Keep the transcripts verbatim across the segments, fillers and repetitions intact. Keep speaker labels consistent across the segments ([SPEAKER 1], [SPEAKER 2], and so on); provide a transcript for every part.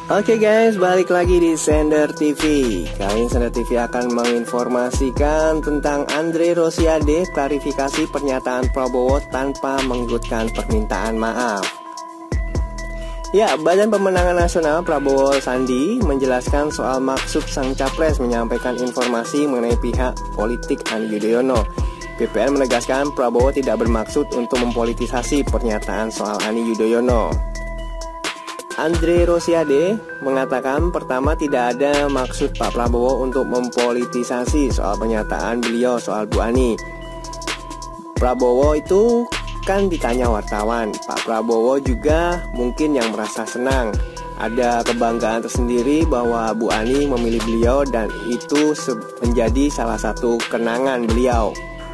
[SPEAKER 1] Oke guys, balik lagi di Sender T V. Kali ini Sender T V akan menginformasikan tentang Andre Rosiade, klarifikasi pernyataan Prabowo tanpa menyebutkan permintaan maaf. Ya, Badan Pemenangan Nasional Prabowo Sandi menjelaskan soal maksud sang capres menyampaikan informasi mengenai pihak politik Ani Yudhoyono. B P N menegaskan Prabowo tidak bermaksud untuk mempolitisasi pernyataan soal Ani Yudhoyono. Andre Rosiade mengatakan pertama tidak ada maksud Pak Prabowo untuk mempolitisasi soal pernyataan beliau soal Bu Ani. Prabowo itu kan ditanya wartawan. Pak Prabowo juga mungkin yang merasa senang, ada kebanggaan tersendiri bahwa Bu Ani memilih beliau dan itu menjadi salah satu kenangan beliau.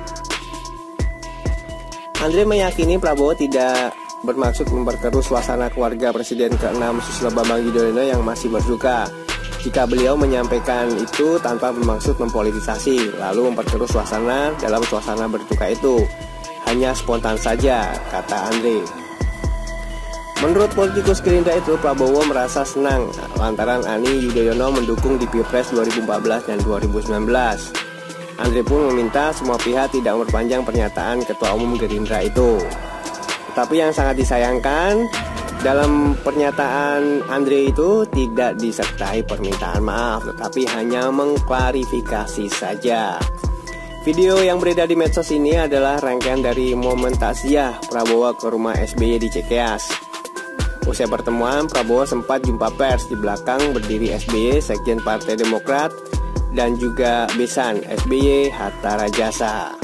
[SPEAKER 1] Andre meyakini Prabowo tidak bermaksud memperkeruh suasana keluarga Presiden keenam Susilo Bambang Yudhoyono yang masih berduka. Jika beliau menyampaikan itu tanpa bermaksud mempolitisasi, lalu memperkeruh suasana dalam suasana berduka itu, hanya spontan saja, kata Andre. Menurut politikus Gerindra itu, Prabowo merasa senang lantaran Ani Yudhoyono mendukung di Pilpres dua ribu empat belas dan dua ribu sembilan belas. Andre pun meminta semua pihak tidak memperpanjang pernyataan Ketua Umum Gerindra itu. Tapi yang sangat disayangkan, dalam pernyataan Andre itu tidak disertai permintaan maaf, tetapi hanya mengklarifikasi saja. Video yang beredar di medsos ini adalah rangkaian dari momen takziah Prabowo ke rumah S B Y di Cikeas. Usai pertemuan, Prabowo sempat jumpa pers. Di belakang berdiri S B Y, Sekjen Partai Demokrat, dan juga besan S B Y Hatta Rajasa.